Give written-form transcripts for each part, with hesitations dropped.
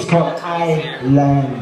called Island.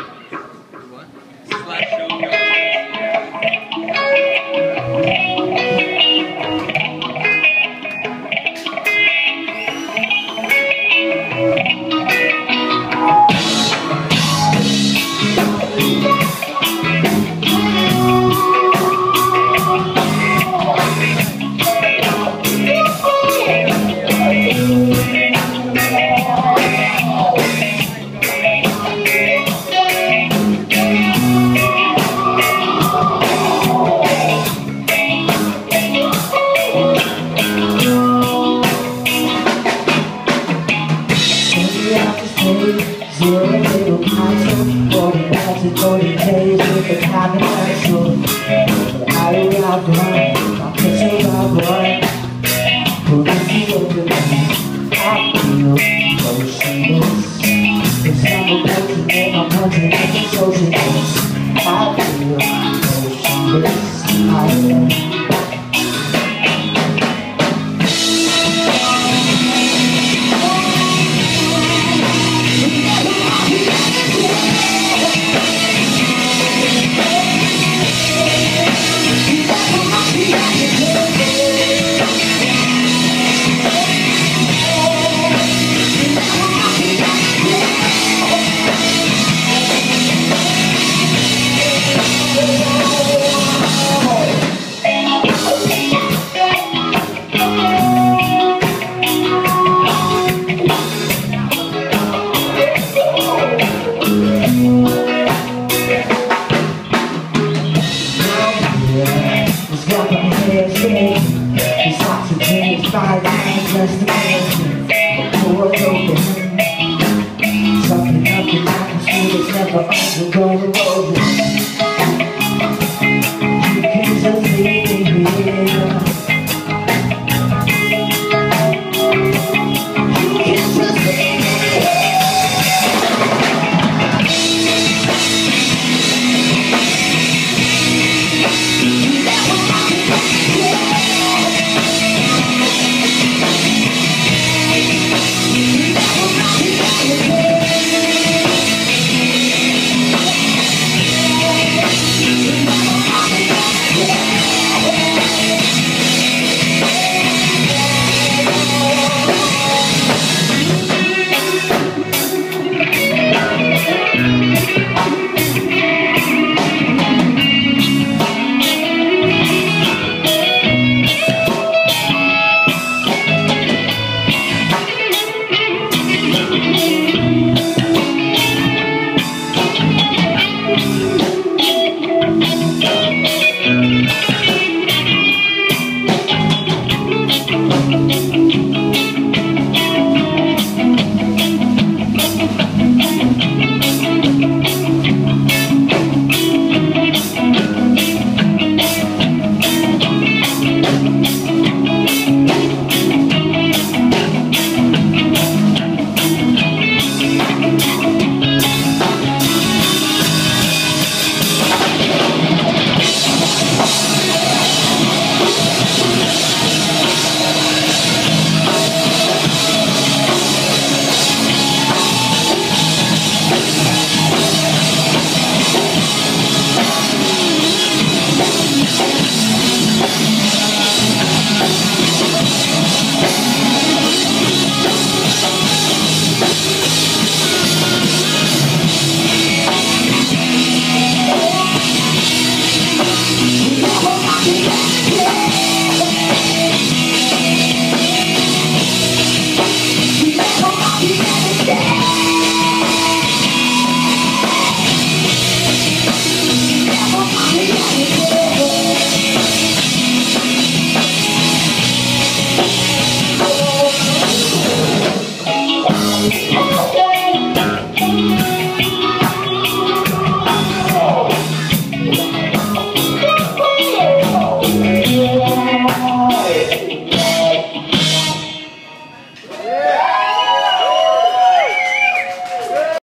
Zero little castle, golden nights and golden days with the cabin castle. But I arrived home, my picture of one who is the man. I feel motionless. It's not a person in my country, it's a socialist. I feel motionless. I It's oxygen, it's 5 times less than medicine. The poor open, sucking up the atmosphere that's never undergoing erosion.